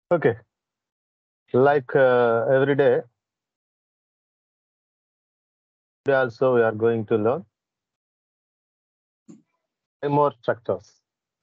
Okay, like every day, today also we are going to learn more structures.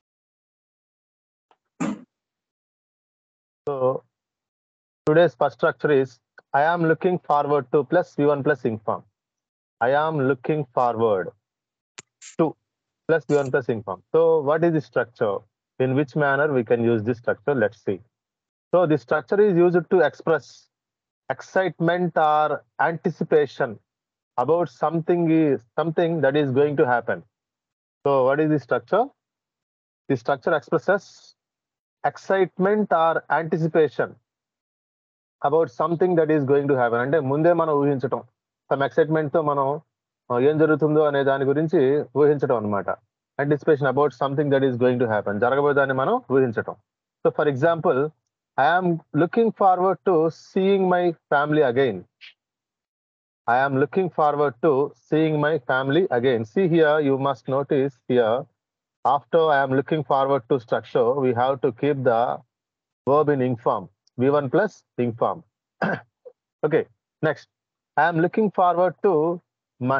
So today's first structure is I am looking forward to plus V1 plus inform. I am looking forward to plus V1 plus inform. So what is the structure? In which manner we can use this structure? Let's see. So the structure is used to express excitement or anticipation about something that is going to happen. So what is the structure? The structure expresses excitement or anticipation about something that is going to happen. అంటే ముందే మనం ఊహించటం. Some excitement తో మనం ఏం జరుగుతుందో అనే దాని గురించి ఊహించడం అనమాట. Anticipation about something that is going to happen. జరగబోయేదాన్ని మనం ఊహించటం. So for example, I am looking forward to seeing my family again. I am looking forward to seeing my family again. See here, you must notice here, after I am looking forward to structure, we have to keep the verb in inform. V1 plus inform. Okay, next. I am looking forward to my.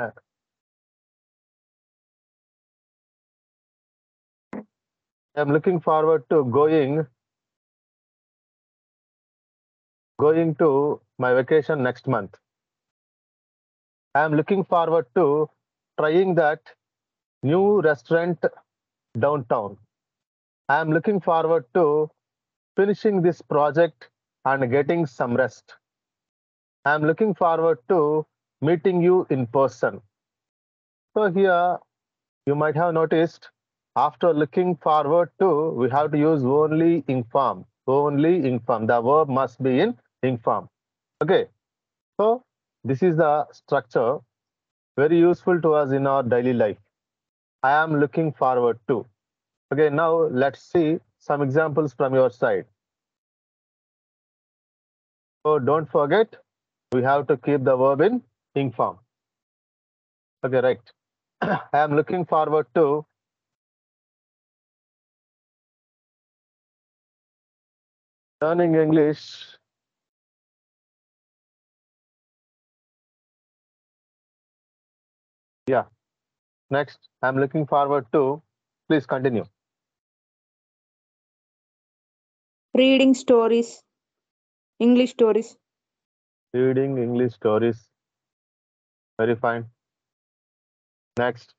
I am looking forward to going to my vacation next month. I am looking forward to trying that new restaurant downtown. I am looking forward to finishing this project and getting some rest. I am looking forward to meeting you in person. So here you might have noticed after looking forward to, we have to use only inform. Only inform. The verb must be in inform. Okay. So this is the structure very useful to us in our daily life. I am looking forward to. Okay. Now let's see some examples from your side. So don't forget, we have to keep the verb in inform. Okay, right. I am looking forward to learning English. Yeah. Next, I'm looking forward to. Please continue. Reading stories, English stories. Reading English stories. Very fine. Next,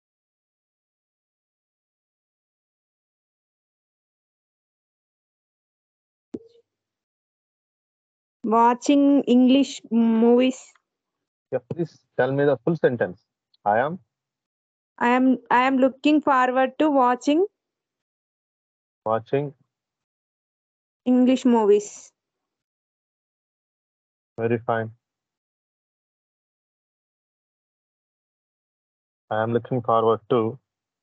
Watching English movies. yeah, please tell me the full sentence. I am I am looking forward to watching watching. English movies. Very fine. I am looking forward to.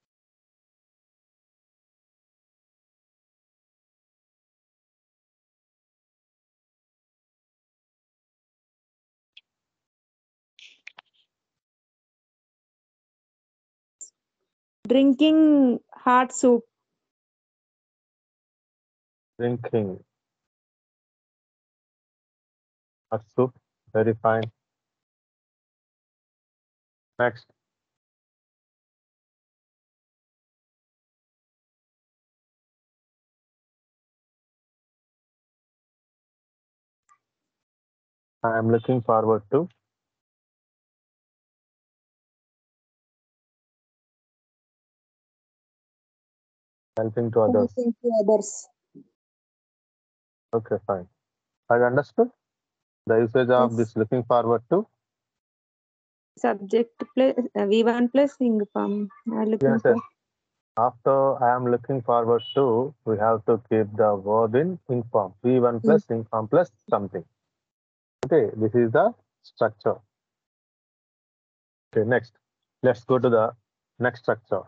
Drinking hot soup. Drinking a soup. Very fine. Next, I am looking forward to. Helping to others. Helping to others. Okay, fine. I understood the usage of Yes. this looking forward to. Subject plus V1 plus inform. I am looking Yes, yes. for. After I am looking forward to, we have to keep the verb in inform. V1 plus inform plus something. Okay, this is the structure. Okay, next. Let's go to the next structure.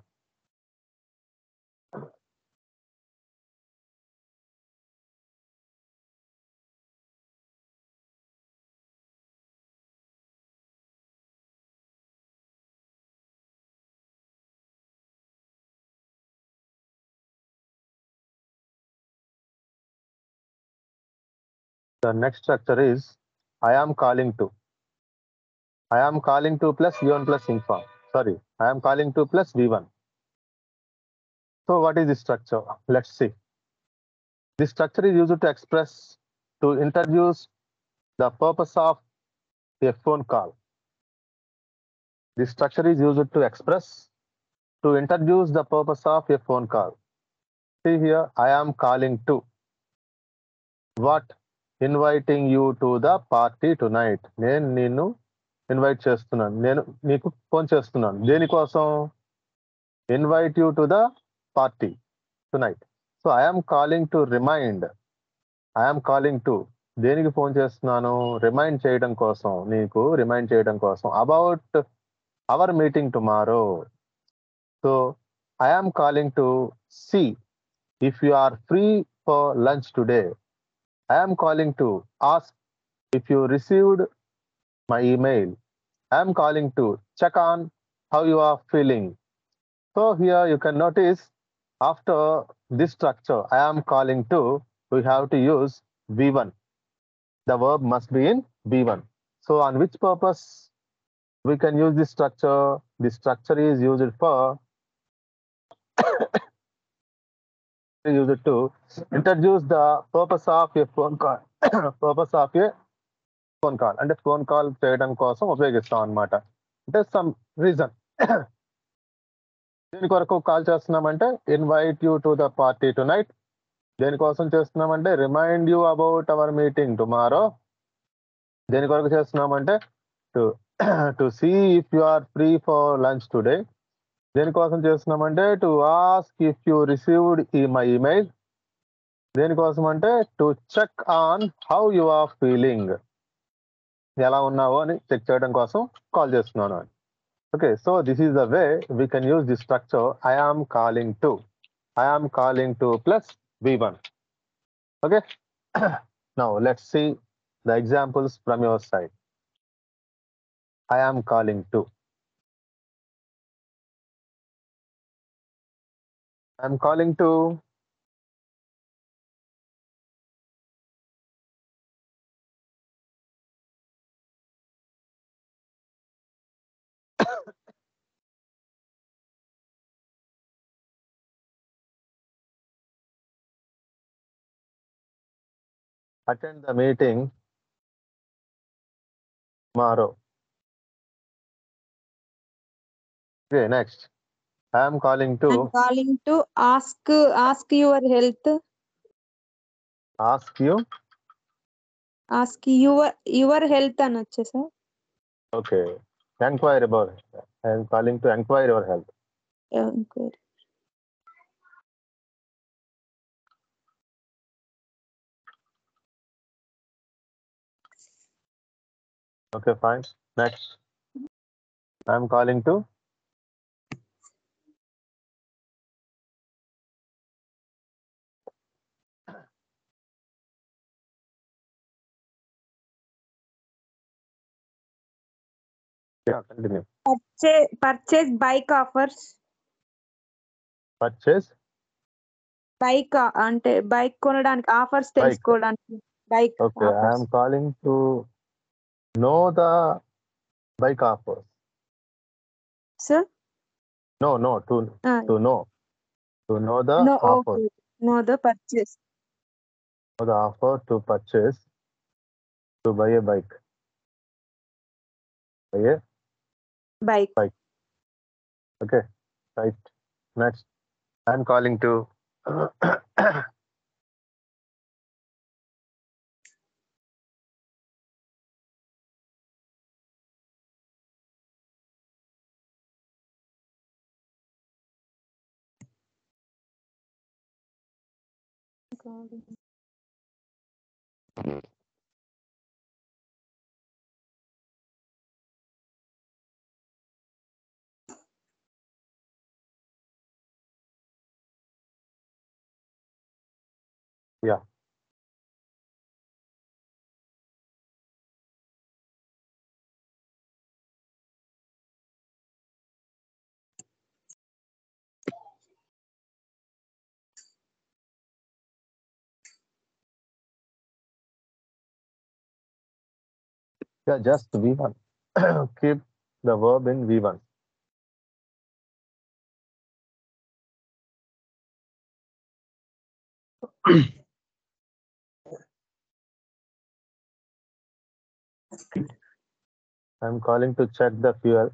The next structure is I am calling to. I am calling to plus V1 plus inform. Sorry, I am calling to plus V1. So what is this structure? Let's see. This structure is used to express, to introduce the purpose of a phone call. This structure is used to express, to introduce the purpose of a phone call. See here, I am calling to. What? Inviting you to the party tonight. నేను నిన్ను invite చేస్తున్నాను. నేను నీకు phone చేస్తున్నాను. దేనికోసం? Invite you to the party tonight. So I am calling to remind. I am calling to. దేనికి phone చేస్తున్నాను? Remind చేయడం కోసం, నీకు రిమైండ్ చేయడం కోసం about our meeting tomorrow. So I am calling to see if you are free for lunch today. I am calling to ask if you received my email. I am calling to check on how you are feeling. So here you can notice after this structure, I am calling to, we have to use V1. The verb must be in V1. So on which purpose we can use this structure? This structure is used for to introduce the purpose of a phone call. Purpose of a phone call. అంటే phone call చేయడం కోసం ఉపయోగిస్తాం అన్నమాట. అంటే some reason. దేని కొరకు call చేస్తున్నామంటే invite you to the party tonight. దేనికోసం చేస్తున్నామంటే remind you about our meeting tomorrow. దేని కొరకు చేస్తున్నామంటే to to see if you are free for lunch today. దేనికోసం చేస్తున్నామంటే to ask if you received my email. దేనికోసం అంటే to check on how you are feeling. ఎలా ఉన్నావో అని చెక్ చేయడం కోసం కాల్ చేస్తున్నాను అని. Okay, so this is the way we can use this structure. I am calling to. I am calling to plus V1. Okay. Now let's see the examples from your side. I am calling to. I am calling to. Attend the meeting tomorrow. Okay, next. I am calling I'm to calling to ask your health. ask you. Ask your health అనొచ్చా sir? Okay. Enquire about it. I am calling to enquire your health. Inquiry. Okay, fine. Next. I am calling to. Yeah, continue. Purchase bike offers. Purchase bike అంటే bike కొనడానికి offers bike. తెలుసుకోవడానికి bike Okay, I am calling to know the bike offers. Sir No, to know. To know the know offer. Okay know the purchase Know the offer to purchase to buy a bike. Buy a bike. bike. Okay, right. Next, I am calling to yeah. Yeah, just V1. Keep the verb in V1. I'm calling to check the fuel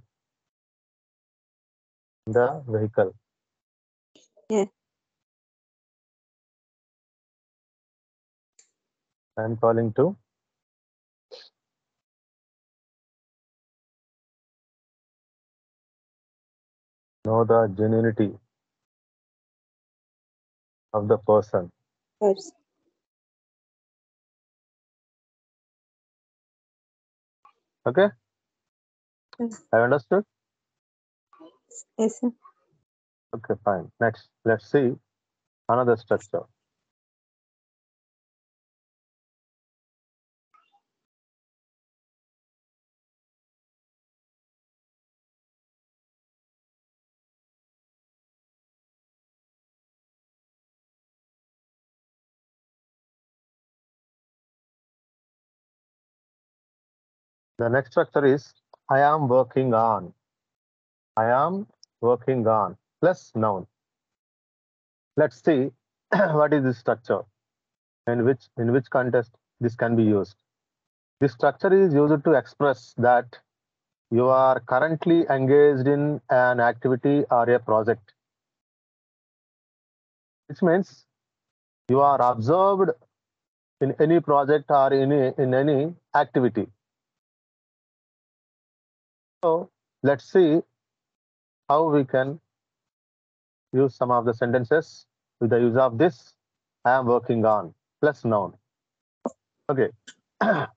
in the vehicle. Yeah. I'm calling to know the genuinity of the person. Yes. Okay? Yes. I understood? Yes, sir. Okay, fine. Next, let's see another structure. The next structure is I am working on. I am working on plus noun. Let's see what is this structure and in which context this can be used. This structure is used to express that you are currently engaged in an activity or a project, which means you are observed in any project or in any activity. So let's see how we can use some of the sentences with the use of this I am working on plus noun. Okay. I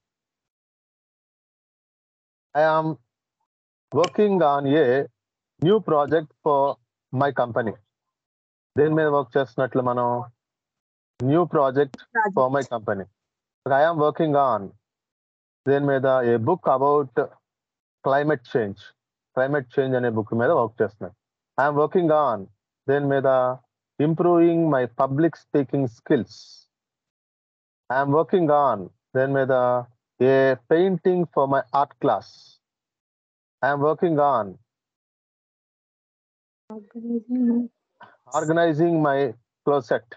am working on a new project for my company. దేని మీద work చేస్తున్నట్లు మనం new project for my company. I am working on దేని మీద a book about climate change అనే book మీద work చేస్తున్నాను. I'm working on దేని మీద improving my public speaking skills. I'm working on దేని మీద a painting for my art class. I'm working on organizing my closet.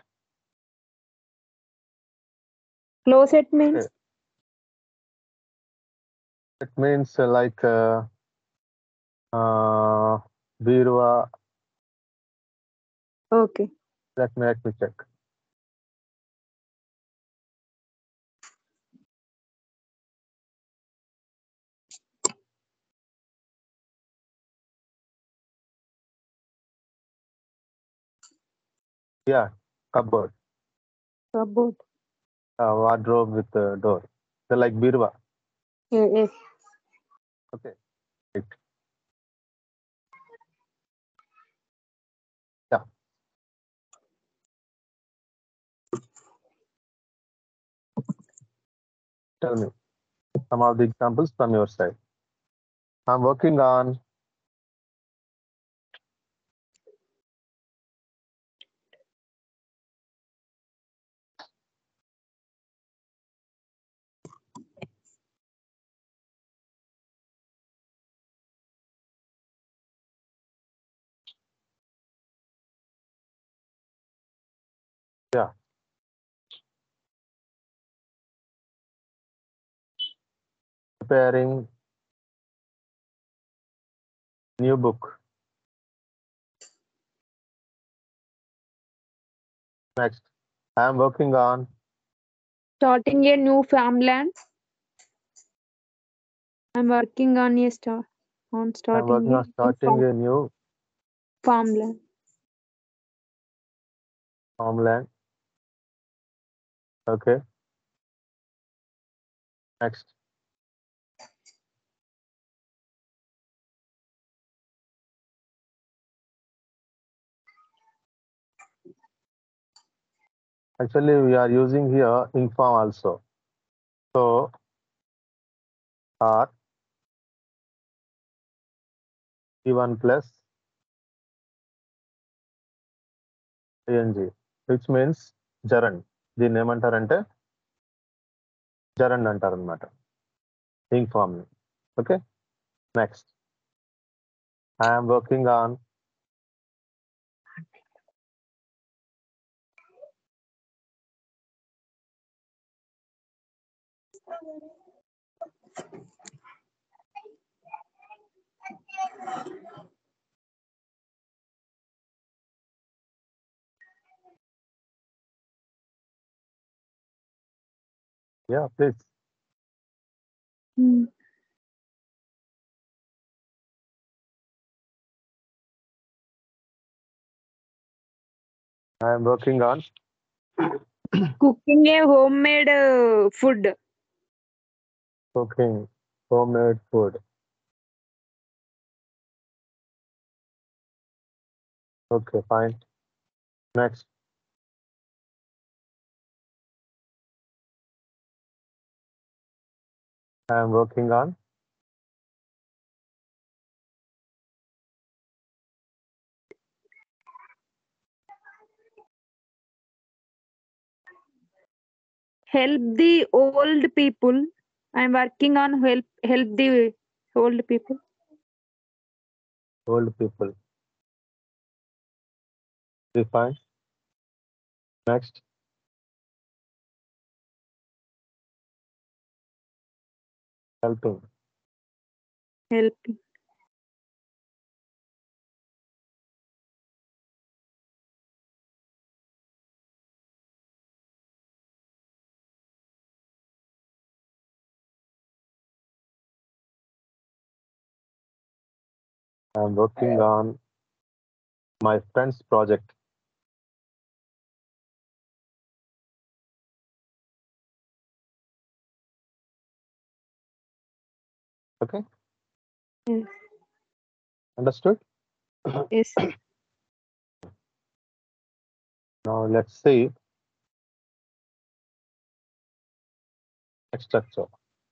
Closet means It means like బీరువా. okay. Let me check. Yeah, cupboard. Cupboard. Wardrobe with a door. They're like బీరువా. Yes. Okay. Right. Yeah. Tell me some of the examples from your side. I'm working on preparing new book. Next, I'm working on Starting a new farmland. I'm working on a starting a new farmland. homeland. Okay. Next, actually we are using here inform also. So R E1 plus ing, which means జరన్. దీన్ని ఏమంటారంటే జరన్ అంటారు అనమాట. inform me. Okay. Next, I am working on yeah, please. Hmm. I am working on Cooking a homemade food. cooking homemade food. Okay, fine. Next, I am working on Help the old people. I'm working on help the old people. old people. Okay, fine. Next, helping. Helping. I am working on my friend's project. Okay, Yes. understood? Yes. Now let's see next structure.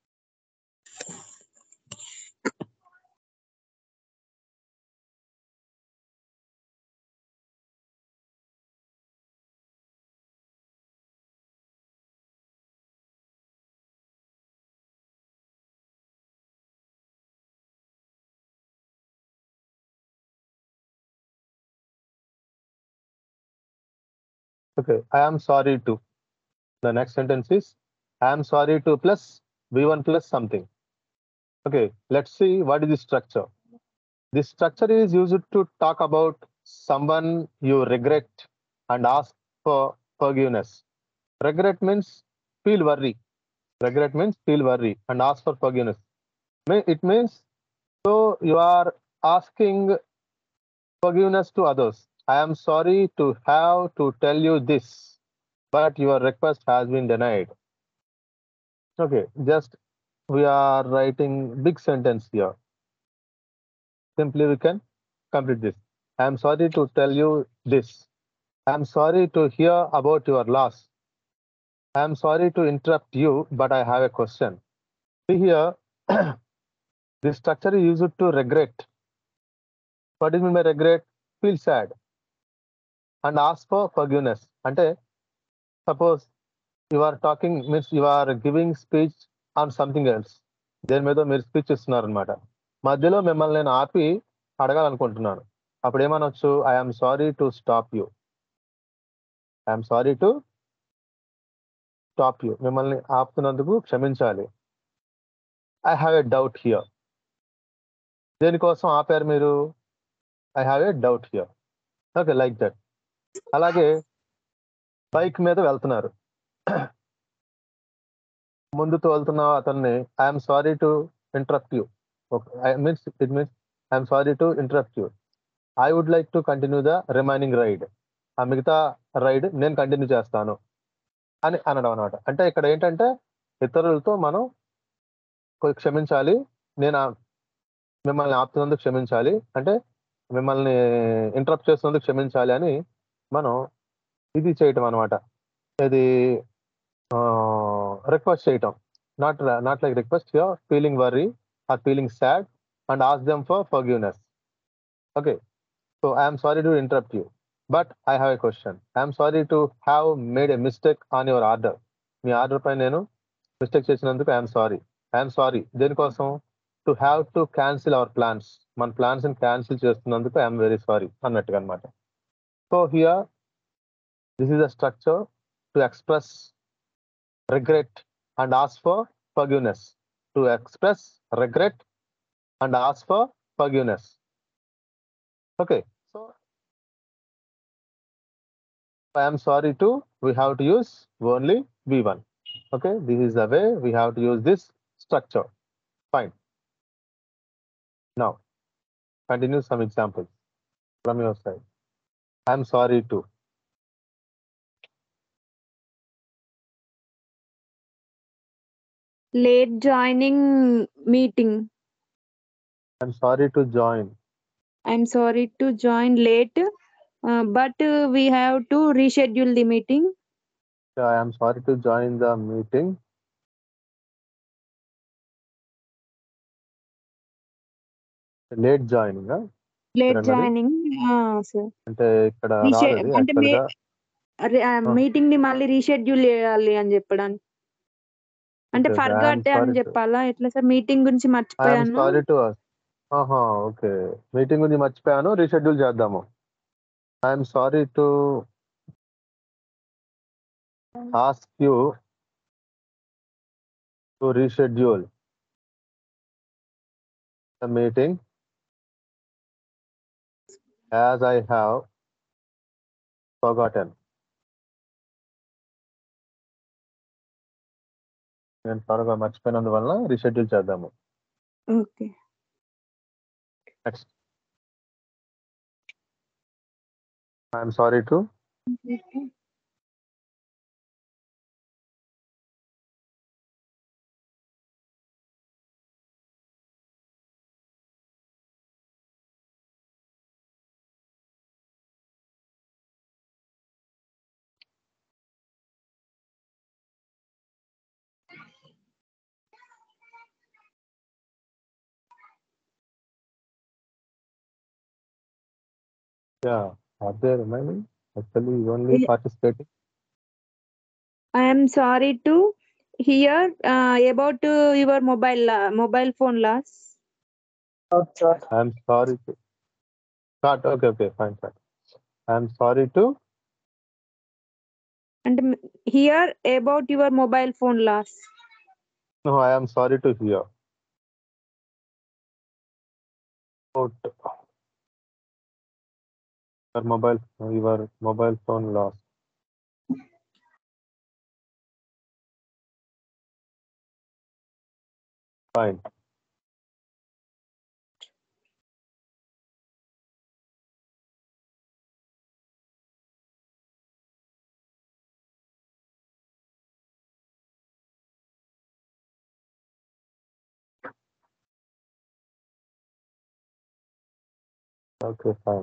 Okay, I am sorry to. The next sentence is I am sorry to plus V1 plus something. Okay, let's see what is the structure. This structure is used to talk about someone you regret and ask for forgiveness. Regret means feel worry. Regret means feel worry and ask for forgiveness. It means so you are asking forgiveness to others. I am sorry to have to tell you this, but your request has been denied. Okay, just we are writing big sentence here. Simply we can complete this. I am sorry to tell you this. I am sorry to hear about your loss. I am sorry to interrupt you, but I have a question. See here, this structure is used to regret. What is mean by regret? Feel sad and ask for forgiveness. అంటే suppose you are talking means you are giving speech on something else. దేని మీద మీరు speech ఇస్తున్నారు అనమాట. మధ్యలో మిమ్మల్ని నేను ఆపి అడగాలనుకుంటున్నాను. అప్పుడు ఏమనొచ్చు? I'm sorry to stop you. I'm sorry to stop you. మిమ్మల్ని ఆపుతున్నందుకు క్షమించాలి. I have a doubt here. దేనికోసం ఆపారు మీరు? I have a doubt here. Okay, like that. అలాగే బైక్ మీద వెళ్తున్నారు. ముందుతో వెళ్తున్న అతన్ని I'm sorry to interrupt you. It means I'm sorry to interrupt you. I would like to continue the remaining ride. ఆ మిగతా రైడ్ నేను కంటిన్యూ చేస్తాను అని అనడం అనమాట. అంటే ఇక్కడ ఏంటంటే ఇతరులతో మనం క్షమించాలి. నేను మిమ్మల్ని ఆపుతున్నందుకు క్షమించాలి. అంటే మిమ్మల్ని ఇంటరప్ట్ చేస్తున్నందుకు క్షమించాలి అని మనం ఇది చేయటం అనమాట. ఇది రిక్వెస్ట్ చేయటం. Not like request here, feeling worry or feeling sad and ask them for forgiveness. Okay, so I'm sorry to interrupt you, but I have a question. I'm sorry to have made a mistake on your order. మీ order పై నేను mistake చేసినందుకు I'm sorry. I'm sorry దేనికోసం to have to cancel our plans మన plans ని cancel చేస్తున్నందుకు I'm very sorry అన్నట్టుగా అనమాట. So here this is the structure to express regret and ask for forgiveness. To express regret and ask for forgiveness. Okay, so I am sorry to, we have to use only V1. Okay, this is the way we have to use this structure. Fine. Now, continue some examples from your side. I am sorry to. Late joining meeting. I am sorry to join. I'm sorry to join late, but we have to reschedule the meeting. I am sorry to join the meeting. Late joining. Late joining, sir. అంటే ఇక్కడ రాదు అది అంటే యాక్చువల్గా meeting ని మళ్ళీ reschedule చేయాలి అని చెప్పడానికి. అంటే ఫర్గాట్ అని చెప్పాలా ఎట్లా సార్? మీటింగ్ గురించి మర్చిపోయాను. సారీ టు ఓకే, మీటింగ్ గురించి మర్చిపోయాను, రీషెడ్యూల్ చేద్దాము. I'm sorry to ask you to reschedule the meeting as I have forgotten. నేను త్వరగా మర్చిపోయినందువల్ల రీషెడ్యూల్ చేద్దాము. Okay, next I'm sorry to are they remaining? Actually, only participating. I am sorry to hear about your mobile phone loss. I am sorry to start. Okay, fine. I am sorry to And hear about your mobile phone loss. no, I am sorry to hear about your mobile phone loss. Fine. Okay, fine.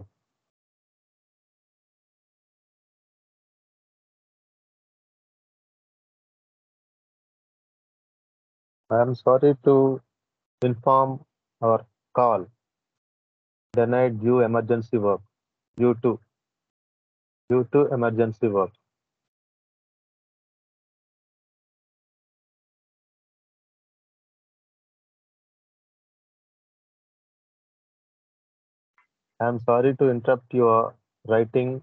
I am sorry to inform our call denied due emergency work due to emergency work. I am sorry to interrupt your writing.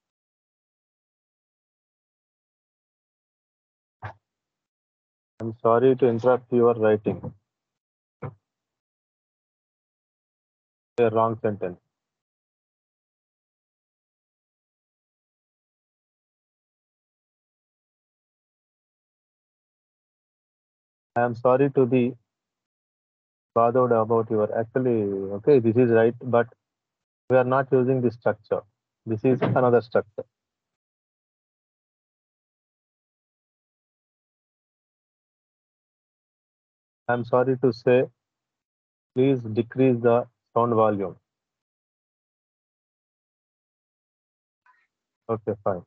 I'm sorry to interrupt your writing. A wrong sentence. I am sorry to be bothered about your actually okay, this is right, but we are not using this structure. This is another structure. I'm sorry to say, please decrease the sound volume. Okay, fine.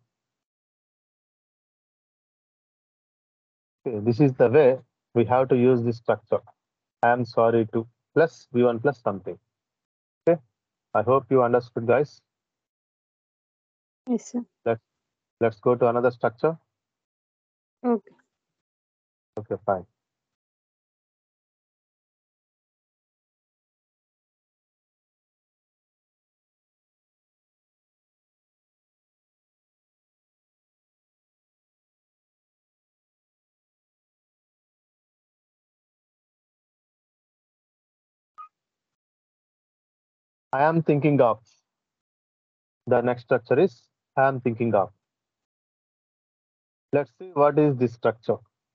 Okay, this is the way we have to use this structure. I am sorry to plus V1 plus something. Okay, I hope you understood, guys. Yes, sir. Let's go to another structure. Okay. Okay, fine. I am thinking of. The next structure is I am thinking of. Let's see what is this structure.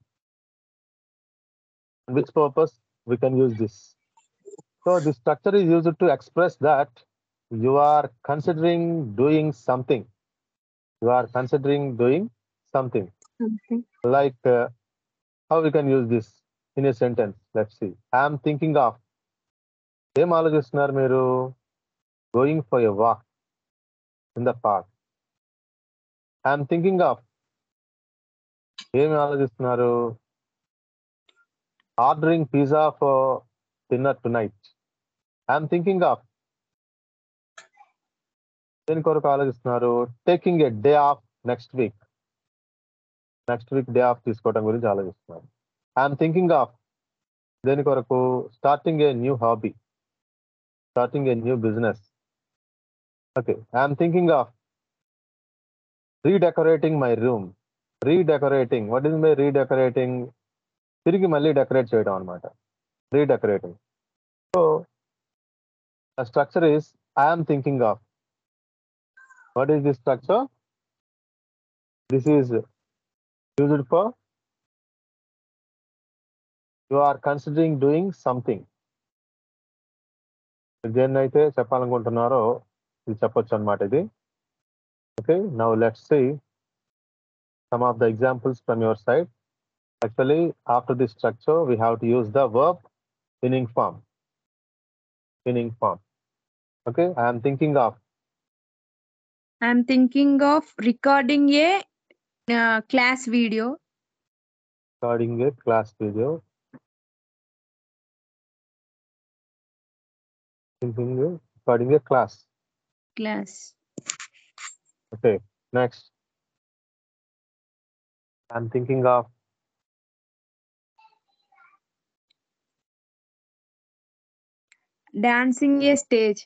Which purpose we can use this. So this structure is used to express that you are considering doing something. You are considering doing something. Something. Like how we can use this in a sentence. Let's see. I am thinking of. ఏం ఆలోచిస్తున్నారు మీరు? Going for a walk in the park. I am thinking of. ఏమి ఆలోచిస్తున్నారు? Ordering pizza for dinner tonight. I am thinking of. దేని కొరకు ఆలోచిస్తున్నారు? Taking a day off next week. Next week day off తీసుకోవడం గురించి ఆలోచిస్తున్నారు. ఐఎమ్ థింకింగ్ ఆఫ్ దేని కొరకు? Starting a new hobby, starting a new business. Okay, I'm thinking of redecorating my room. Redecorating, what is my redecorating? తిరిగి మళ్ళీ decorate చేయడం అనమాట, redecorating. So the structure is I'm thinking of. What is this structure? This is used for you are considering doing something. దేన్నైతే చెప్పాలనుకుంటున్నారో ఇది చెప్పొచ్చు అనమాట ఇది. Okay, now let's see some of the examples from your side. Actually, after this structure, we have to use the verb in form. In form. Okay, I am thinking of. I am thinking of recording a class video. Recording a class video. Recording a class. Class. Okay, next. I am thinking of. Dancing a stage.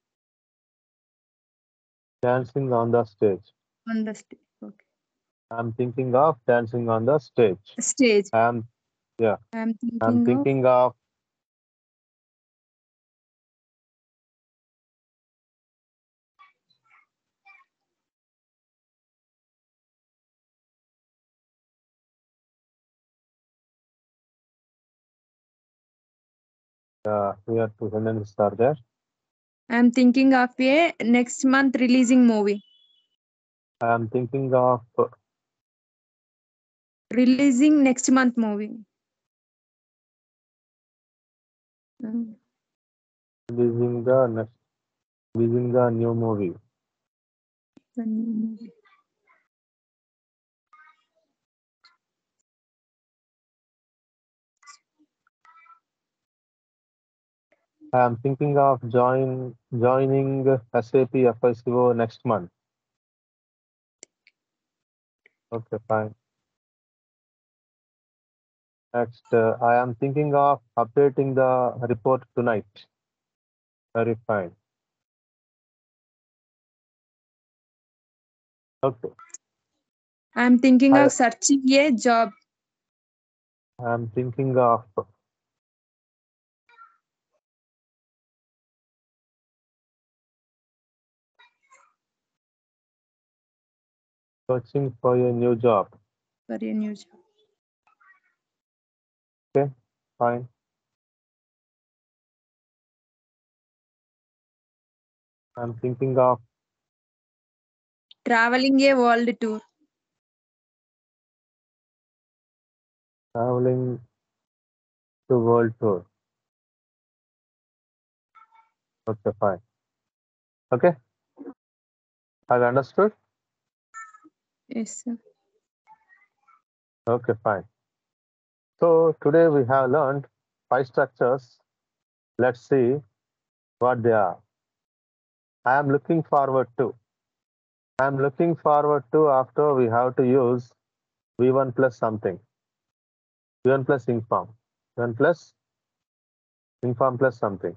Dancing on the stage. On the stage. Okay. I am thinking of dancing on the stage. Stage. I am, yeah. I am I am thinking of here two sentences are there. I am thinking of a next month releasing movie. I am thinking of Releasing next month movie. releasing the new movie. The new movie. I am thinking of joining SAP FICO next month. Okay, fine. Next, I am thinking of updating the report tonight. Very fine. Okay. I am thinking of searching a job. I am thinking of searching for a new job. For a new job. Okay, fine. I am thinking of Traveling a world tour. traveling to world tour. Okay, fine. Okay. Have you understood? Yes, sir. Okay, fine. So today we have learned 5 structures. Let's see what they are. I am looking forward to. I am looking forward to after we have to use V1 plus something. V1 plus inform. V1 plus inform plus something.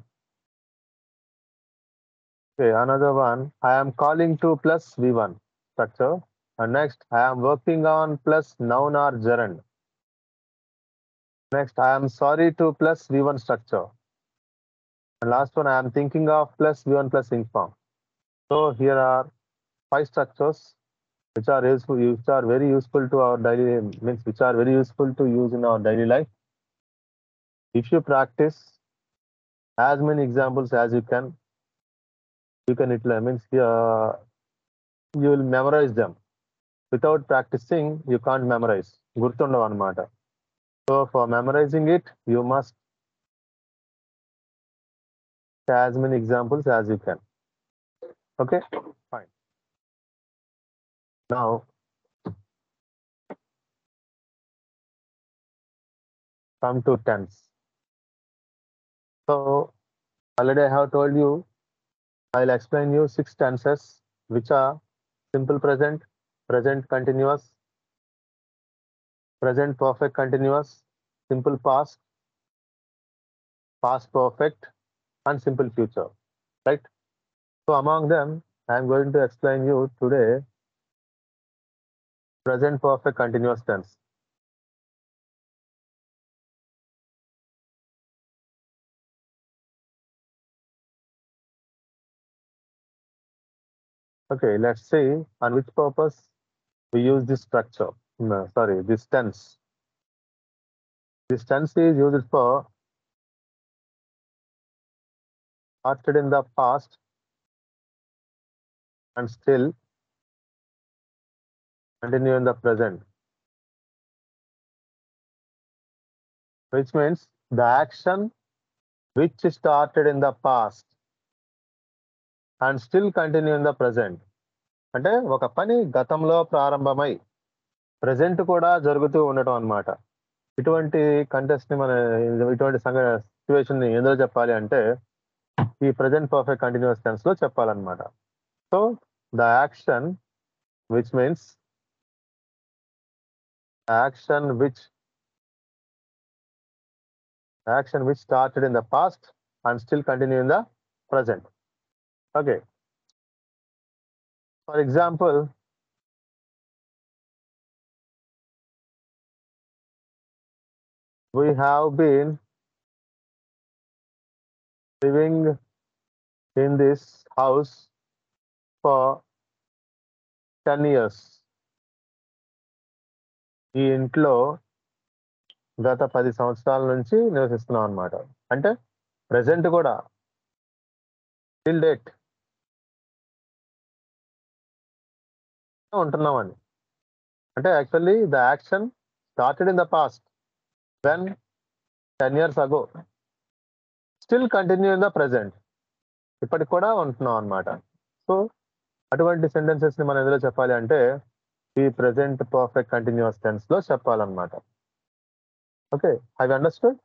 Okay, another one. I am calling to plus V1 structure. And next, I am working on plus noun or gerund. Next, I am sorry to plus V1 structure. And last one, I am thinking of plus V1 plus ing form. So here are 5 structures which are very useful to our daily, means which are very useful to use in our daily life. If you practice as many examples as you can it means you will memorize them. Without practicing, you can't memorize. Gurtundav anamata. So for memorizing it, you must as many examples as you can. Okay, fine. Now, come to tense. So already I have told you, I'll explain you 6 tenses, which are simple present, present continuous, present perfect continuous, simple past, past perfect, and simple future, right? So among them, I'm going to explain you today present perfect continuous tense. Okay, let's see on which purpose we use this structure. No, sorry, this tense. This tense is used for started in the past and still continue in the present, which means the action which started in the past and still continue in the present. అంటే ఒక పని గతంలో ప్రారంభమై present కూడా జరుగుతూ ఉండటం అన్నమాట. ఇటువంటి కంటెస్ట్ ని మన ఇటువంటి సిచ్యువేషన్ ని ఎందులో చెప్పాలి అంటే ఈ ప్రెజెంట్ పర్ఫెక్ట్ కంటిన్యూస్ టెన్స్ లో చెప్పాలన్నమాట. So the action which means action which started in the past and still continue in the present. Okay. For example, we have been living in this house for 10 years. ఈ ఇంట్లో గత 10 సంవత్సరాల నుంచి నివసిస్తున్నాం అన్నమాట. అంటే present కూడా టిల్ డేట్ ఉంటున్నామని. అంటే actually the action started in the past when 10 years ago, still continue in the present, ఇప్పటికి కూడా ఉంటున్నాం అన్నమాట. సో అటువంటి సెంటెన్సెస్ ని మనం ఎందులో చెప్పాలి అంటే ఈ ప్రెసెంట్ పర్ఫెక్ట్ కంటిన్యూస్ టెన్స్ లో చెప్పాలన్నమాట. Okay, have you understood?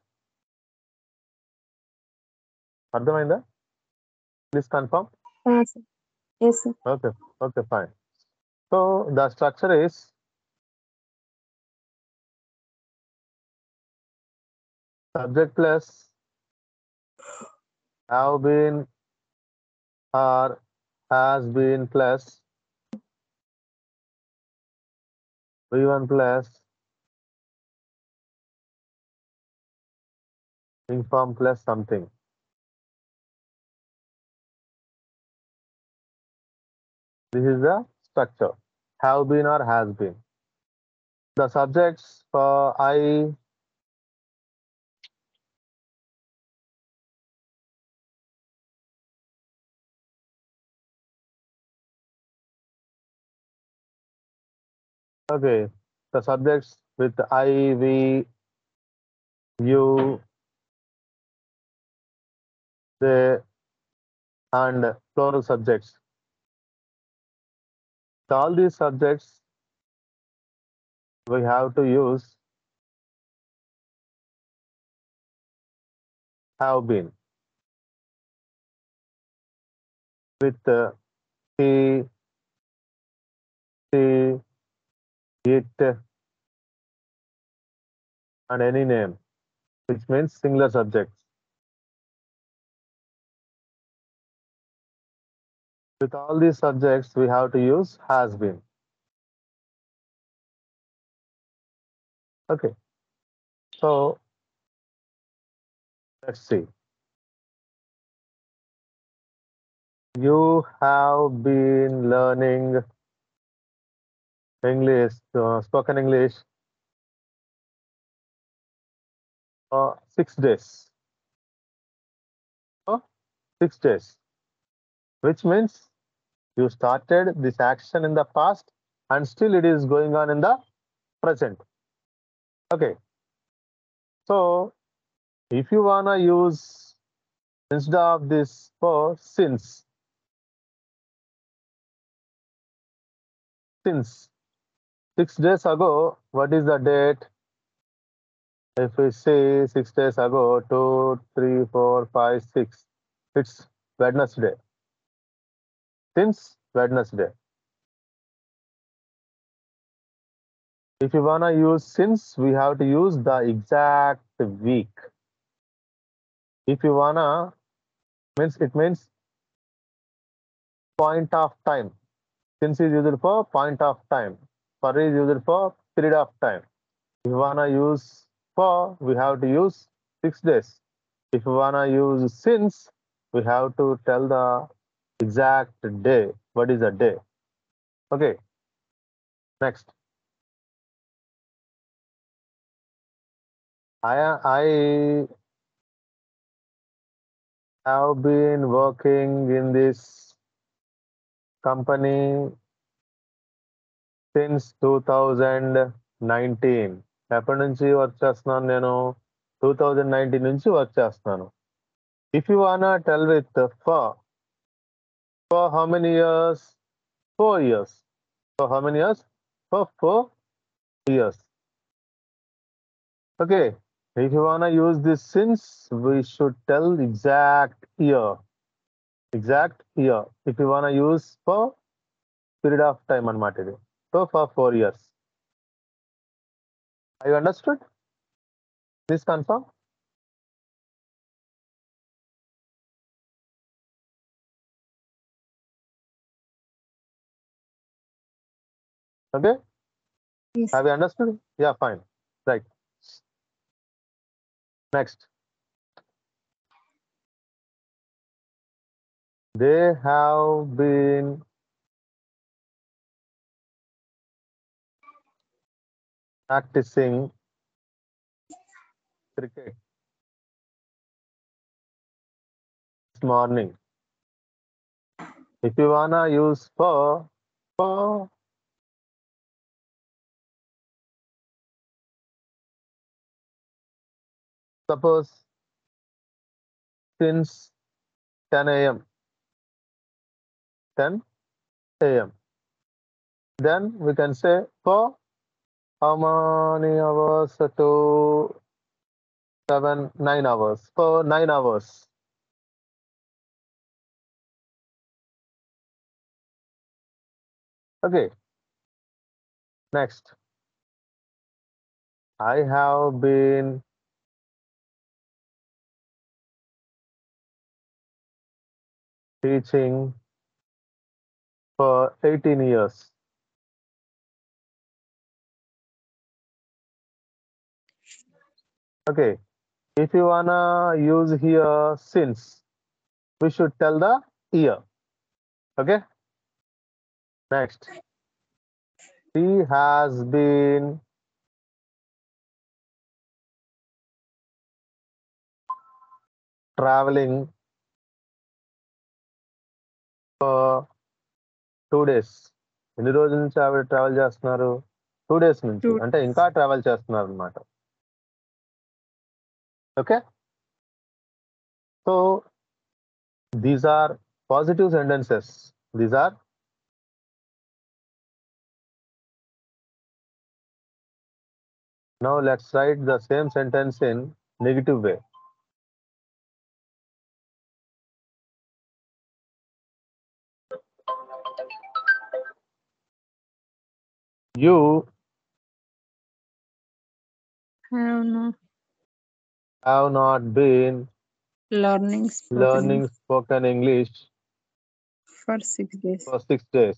అర్థమైందా? Please confirm. Yes, sir. Okay, fine. So the structure is subject plus have been or has been plus V1 plus inform plus something. This is the structure. Have been or has been. The subjects for I, okay, the subjects with I, we, you, they, and plural subjects. All these subjects we have to use have been with he, she, it, and any name, which means singular subjects. With all these subjects, we have to use has been. Okay. So let's see. You have been learning English, spoken English for 6 days. For 6 days. Which means you started this action in the past and still it is going on in the present. Okay. So if you wanna use instead of this for since 6 days ago, what is the date? If we say 6 days ago, 2, 3, 4, 5, 6, it's Wednesday. Since Wednesday. If you wanna use since, we have to use the exact week. If you wanna, it means point of time. Since is used for point of time. For is used for period of time. If you wanna use for, we have to use 6 days. If you wanna use since, we have to tell the exact day. What is the day? Okay. Next. I have been working in this company since 2019. ఎప్పటి నుంచి work చేస్తున్నాను నేను 2019 నుంచి work చేస్తున్నాను. If you wanna tell with for how many years? 4 years. For how many years? For 4 years. Okay. If you wanna use this since, we should tell exact year. Exact year. If you wanna use for period of time అన్నమాట ఇది. So for 4 years. Are you understood? Please confirm. Okay. Yes. Have you understood? Yeah, fine. Right. Next. They have been practicing cricket this morning. If you wanna use for suppose since 10 a.m. 10 a.m. Then we can say for how many hours to 7, 9 hours. For 9 hours. Okay. Next. I have been teaching for 18 years. Okay. If you wanna use here since, we should tell the year. Okay. Next. He has been traveling for 2 days. ఎన్ని రోజుల నుంచి ఆవిడ travel చేస్తున్నారు? 2 days నుంచి. 2 అంటే ఇంకా travel చేస్తున్నారు అన్నమాట. Okay. So these are positive sentences. These are now let's write the same sentence in negative way. You have not been learning spoken English for 6 days. for 6 days.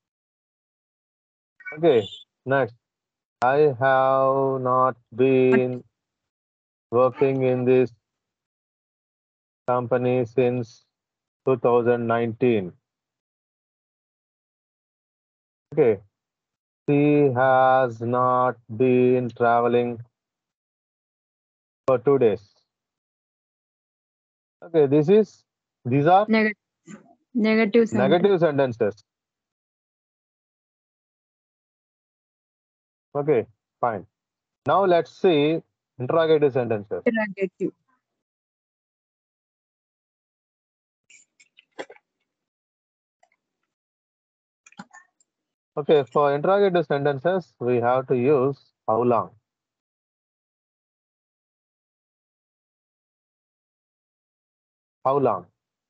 Okay. Next. I have not been working in this company since 2019. Okay. She has not been traveling for 2 days. Okay, these are Negative sentence. negative sentences. Okay, fine. Now let's see interrogative sentences. Interrogative. Okay, for interrogative sentences, we have to use how long. How long?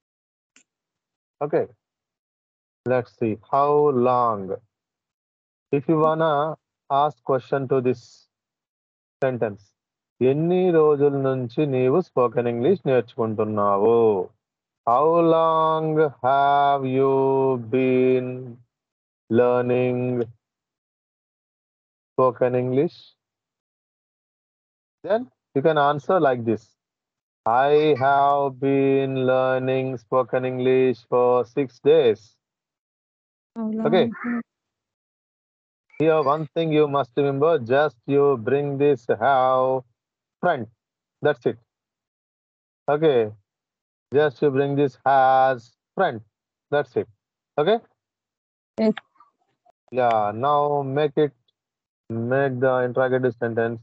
Okay, let's see. How long? If you wanna ask question to this sentence, ఎన్ని రోజుల నుంచి నీవు spoken English నేర్చుకుంటున్నావు? How long have you been learning spoken English? Then you can answer like this. I have been learning spoken English for 6 days. Okay. Here, one thing you must remember, just you bring this have front. That's it. Okay. Just you bring this has front. That's it. Okay. Yes. Yeah. Now make the interrogative sentence.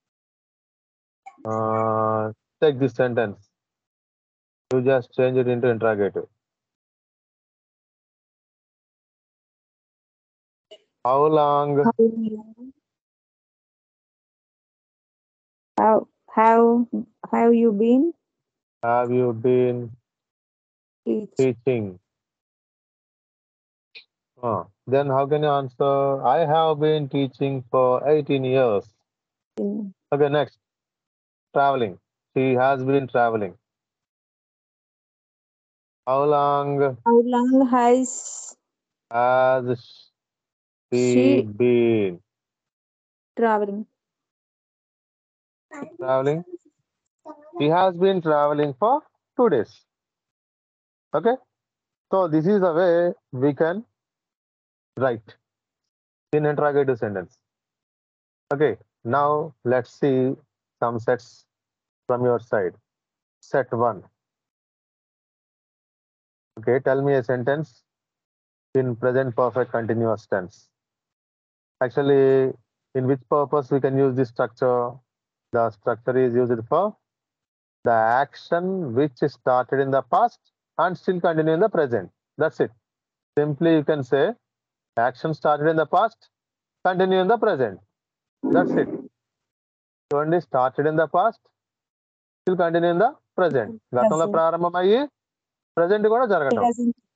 Take this sentence. You just change it into interrogative. How long Have you been have you been teaching? Then how can you answer? I have been teaching for 18 years. teaching? Okay, next. Traveling. She has been traveling. How long How long has has she she been traveling? traveling? She has been traveling for 2 days. Okay. So this is the way we can write in interrogative sentence. Okay. Now let's see some sets from your side. Set 1. Okay. Tell me a sentence in present perfect continuous tense. Actually, in which purpose we can use this structure? The structure is used for the action which started in the past and still continue in the present. That's it. Simply you can say action started in the past, continue in the present. That's it. Only started in the past, still continue in the present. గతంలో ప్రారంభమయ్యి present కూడా జరగటం.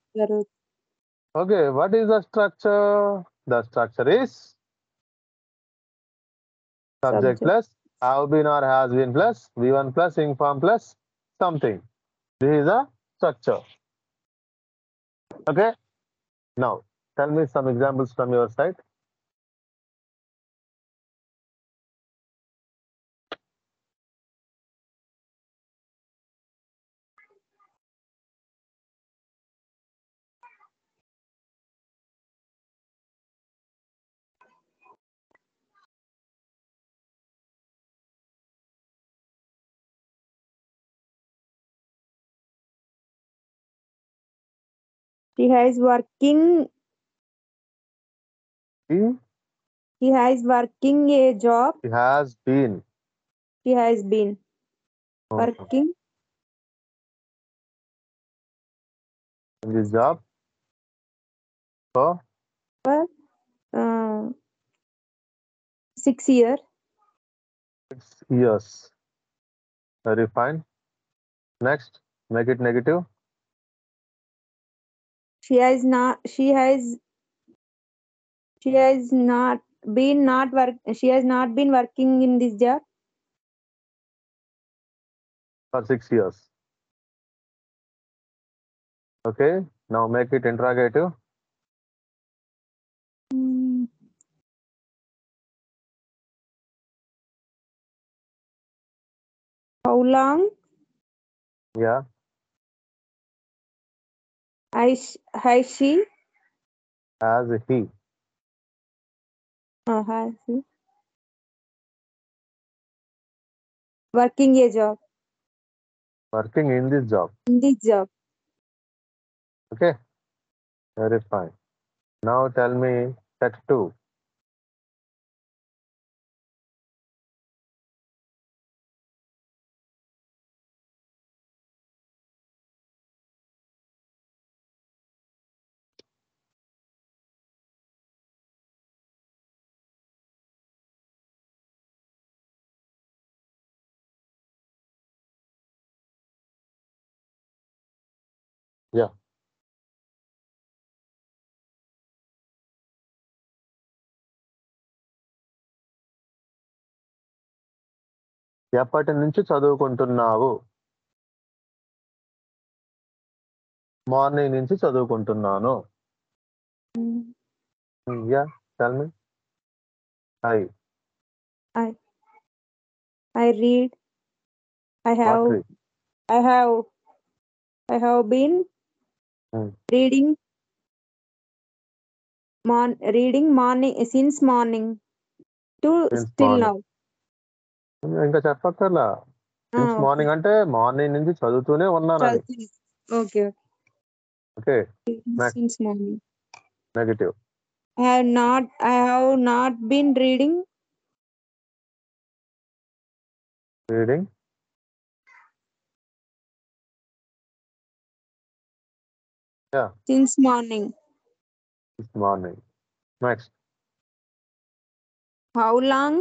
Okay, what is the structure? The structure is subject plus have been or has been plus V1 plus inform plus something. This is the structure. Okay. Now, tell me some examples from your side. He has working. He has working a job. He has been. He has been working In this job for for 6 years. 6 years. Very fine. Next, make it negative. She has not been working in this job For 6 years. Okay. Now make it interrogative. How long Yeah. Has she? Has he? Has he? Working a job. Working in this job. In this job. Okay. Very fine. Now tell me set 2. Yeah. ఎప్పటి నుంచి చదువుకుంటున్నావు? Morning నుంచి చదువుకుంటున్నాను. Yeah, tell me. I read. I have. What read? I have been reading. Reading morning since morning to Since still morning. now. ఇంకా చెప్పక్కర్లా. Since morning అంటే morning నుంచి చదువుతూనే ఉన్నానని. Okay. Okay. Since morning. Negative. I have not been reading. Reading. Yeah. Since morning. Since morning. Next. How long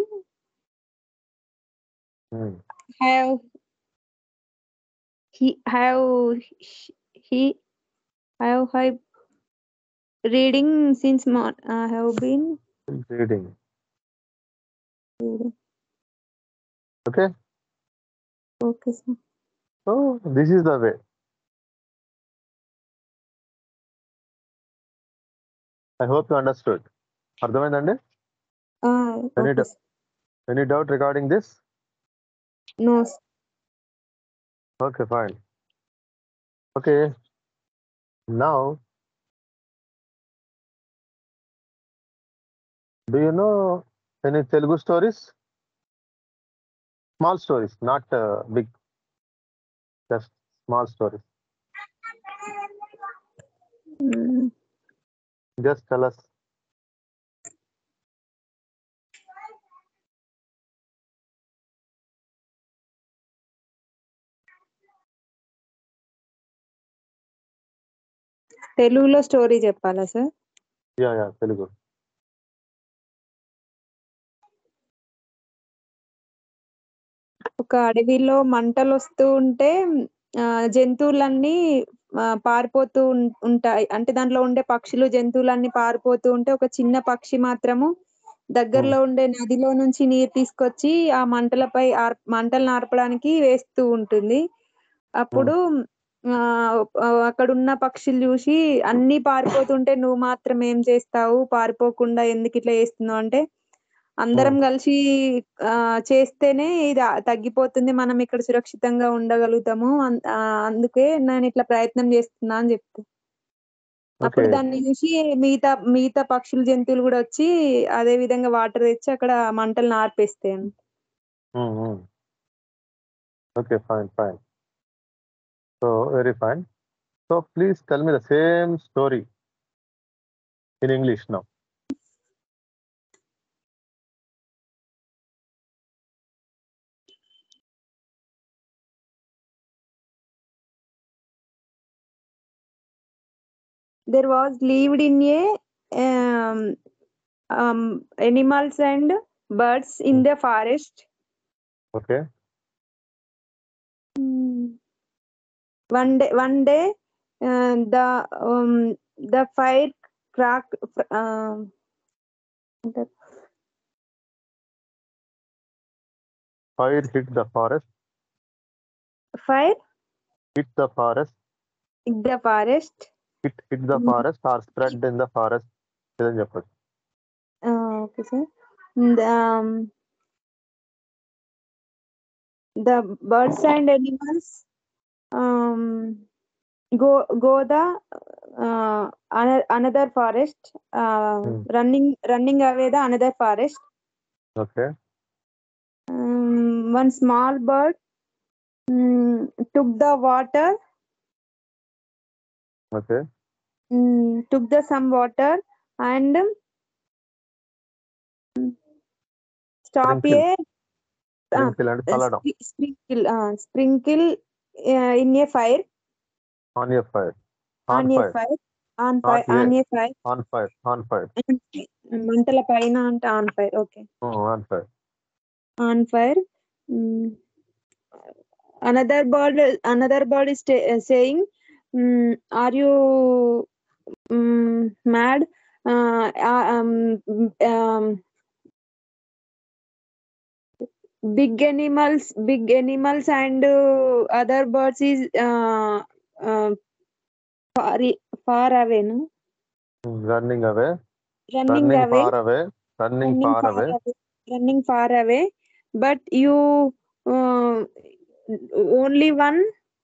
have I reading since have been reading. Okay. Okay, sir. So this is the way. I hope you understood. అర్థమైందండి? Okay. Any doubt regarding this? No. Okay, fine. Okay. Now, do you know any Telugu stories? Small stories, not big. Just small stories. Just tell us. తెలుగులో story చెప్పాలా sir? Yeah Telugu. ఒక అడవిలో మంటలు వస్తూ ఉంటే జంతువులన్నీ పారిపోతూ ఉంటాయి. అంటే దాంట్లో ఉండే పక్షులు జంతువులన్నీ పారిపోతూ ఉంటే ఒక చిన్న పక్షి మాత్రము దగ్గరలో ఉండే నదిలో నుంచి నీరు తీసుకొచ్చి ఆ మంటలను ఆర్పడానికి వేస్తూ ఉంటుంది. అప్పుడు అక్కడున్న పక్షులు చూసి అన్ని పారిపోతుంటే నువ్వు మాత్రం ఏం చేస్తావు, పారిపోకుండా ఎందుకు ఇట్లా చేస్తున్నావు అంటే, అందరం కలిసి చేస్తేనే ఇది తగ్గిపోతుంది, మనం ఇక్కడ సురక్షితంగా ఉండగలుగుతాము, అందుకే నేను ఇట్లా ప్రయత్నం చేస్తున్నా అని చెప్తా. అప్పుడు దాన్ని చూసి మిగతా పక్షులు జంతువులు కూడా వచ్చి అదే విధంగా వాటర్ తెచ్చి అక్కడ మంటలను ఆర్పేస్తాయి. Okay, fine. So very fine. So please tell me the same story in English now. There was lived in a animals and birds in the forest. Okay. One day, the fire cracked. Fire hit the forest. Fire hit the forest. Hit the forest. Hit the forest or spread in the forest. Okay, sir. The birds and animals go another forest, running away the another forest. Okay. One small bird took the water, okay. took the some water and stop Sprinkle. a Sprinkle అంటే చల్లడం. sprinkle in a fire, On a fire. on a fire, on fire, Not on a. a fire, On fire. On fire. మంటల పైన అంటే on fire. Okay, On fire. on fire. Another bird is saying, are you mad? Big animals and other birds is far away, no? Running away. Running away, far away. Running far away. running far away, but you only one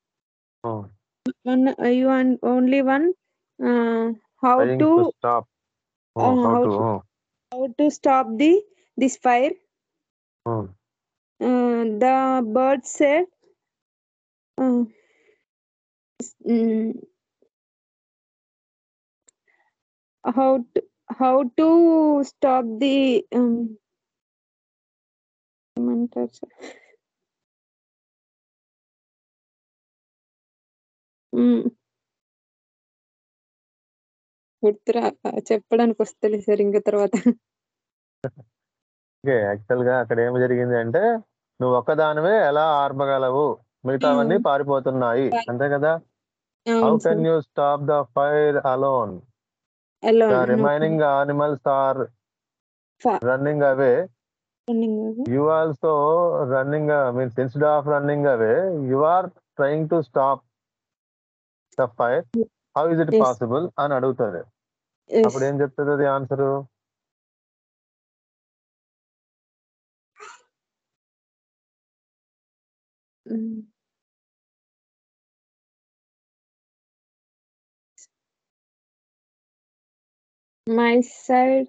you and only one how Trying to to stop. how to stop this fire. The bird said, how to stop the గుర్తురా, చెప్పడానికి వస్తలే sir ఇంకా తర్వాత. Okay. Actual గా అక్కడ ఏమి జరిగింది అంటే, నువ్వు ఒక్కదానివే ఎలా ఆర్పగలవు, మిగతావన్నీ పారిపోతున్నాయి, అంతే కదా. How can you stop the fire alone? The remaining animals are running away. You also running means instead of running away, you are trying to stop the fire. How is it Yes. possible అని అడుగుతుంది. Yes. అప్పుడు ఏం చెప్తుంది అది answer? My side.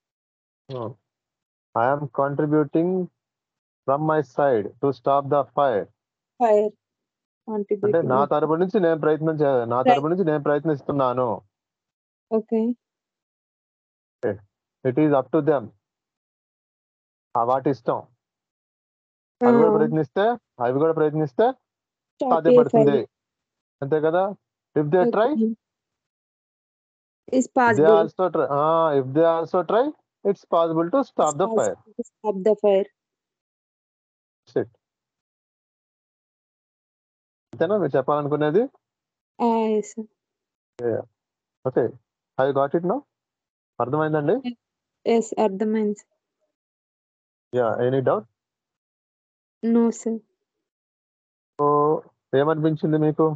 I am contributing from my side to stop the fire. Fire. అంటే నా తరపు నుంచి నేను ప్రయత్నిస్తున్నాను. Okay. It is up to them. వాటి ఇష్టం. అవి కూడా ప్రయత్నిస్తే సాధ్యపడుతుంది, అంతే కదా. If they try, is possible. If they also try, it's possible to stop the fire. Stop the fire. That's it. అంతేనా మీరు చెప్పాలనుకునేది? Yes. Okay. I got it now. అర్థమైందండి? Yes, అర్థమైంది. Yeah, any doubt? No sir. So ఏమనిపించింది మీకు?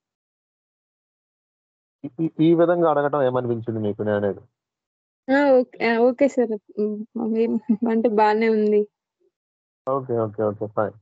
ఈ విధంగా అడగటం ఏమనిపించింది మీకు నేను అనేది? ఓకే సార్, అంటే బాగానే ఉంది. Okay okay okay fine.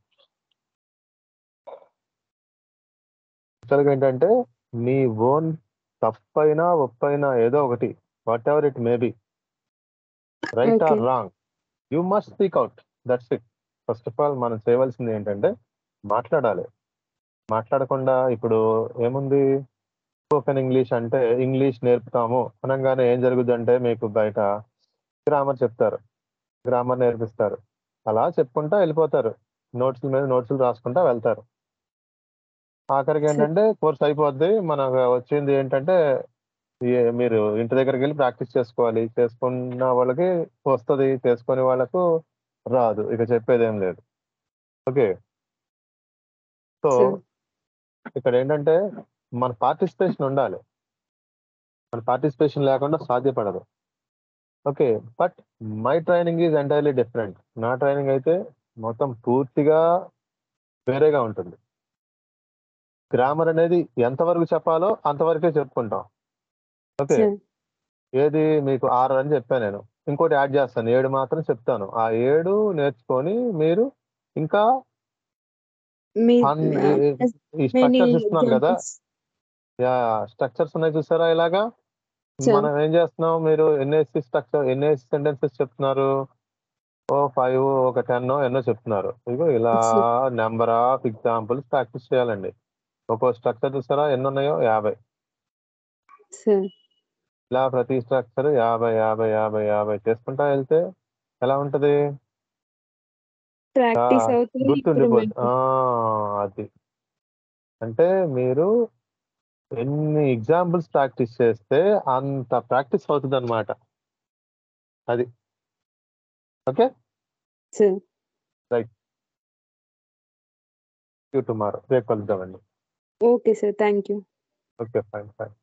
ఏంటంటే నీ ఓన్ తప్పైనా ఒప్పైనా ఏదో ఒకటి, whatever it may be, right or wrong, you must speak out. That's it. First of all మనం చేయవలసింది ఏంటంటే మాట్లాడాలి. మాట్లాడకుండా ఇప్పుడు ఏముంది, స్పోకెన్ ఇంగ్లీష్ అంటే ఇంగ్లీష్ నేర్పుతాము అనగానే ఏం జరుగుద్దంటే మీకు బయట గ్రామర్ చెప్తారు, గ్రామర్ నేర్పిస్తారు, అలా చెప్పుకుంటా వెళ్ళిపోతారు, నోట్స్ల మీద నోట్స్లు రాసుకుంటా వెళ్తారు. ఆఖరికి ఏంటంటే కోర్స్ అయిపోద్ది, మనకు వచ్చింది ఏంటంటే మీరు ఇంటి దగ్గరికి వెళ్ళి ప్రాక్టీస్ చేసుకోవాలి. చేసుకున్న వాళ్ళకి వస్తుంది, చేసుకునే వాళ్ళకు రాదు, ఇక చెప్పేది ఏం లేదు. ఓకే. సో ఇక్కడ ఏంటంటే మన పార్టిసిపేషన్ ఉండాలి. మన పార్టిసిపేషన్ లేకుండా సాధ్యపడదు. Okay. But my training is entirely different. నా ట్రైనింగ్ అయితే మొత్తం పూర్తిగా వేరేగా ఉంటుంది. గ్రామర్ అనేది ఎంతవరకు చెప్పాలో అంతవరకే చెప్పుకుంటాం. ఓకే. ఏది మీకు 6 అని చెప్పాను నేను, ఇంకోటి యాడ్ చేస్తాను, 7 మాత్రం చెప్తాను. ఆ 7 నేర్చుకొని మీరు ఇంకా ఈ స్ట్రక్చర్స్ ఇస్తున్నాను కదా, యా స్ట్రక్చర్స్ ఉన్నాయి చూసారా ఇలాగా Sir. మనం ఏం చేస్తున్నాం మీరు ఎన్ఏసి స్ట్రక్చర్ ఎన్ఏసి సెంటెన్సెస్ చెప్తున్నారు ఓ 5 ఒక 10 ఎన్నో చెప్తున్నారు ఇగో ఇలా Sir. Number of examples practice చేయాలండి ఒక్కో స్ట్రక్చర్ చూసారా ఎన్ని ఉన్నాయో 50 Sir. ఇలా ప్రతి స్ట్రక్చర్ 50 చేసుకుంటా వెళ్తే ఎలా ఉంటది ప్రాక్టీస్ అవుతుంది గుర్తుండిపోతుంది ఇంప్రూవ్మెంట్. అది అంటే మీరు ఎన్ని ఎగ్జాంపుల్స్ ప్రాక్టీస్ చేస్తే అంత ప్రాక్టీస్ అవుతుంది అనమాట అది ఓకే Sir. టుమారో రేపు కలుద్దామండి Okay, sir. Thank you. Okay fine